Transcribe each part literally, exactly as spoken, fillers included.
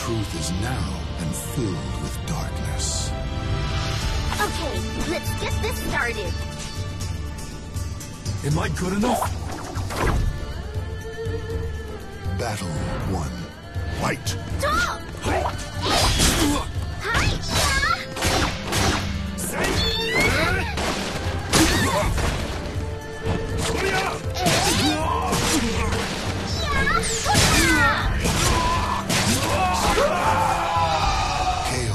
truth is narrow and filled with darkness. Okay, let's get this started. Am I good enough? Battle one. Fight! Stop! Hi-ya! K O.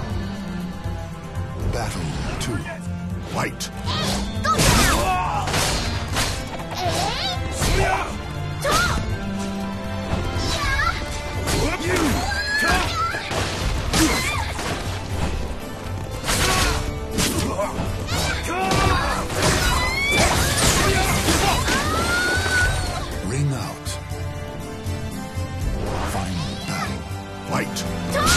Battle two. Fight! Go down! Stop! Ring out. Final battle. Fight! Stop!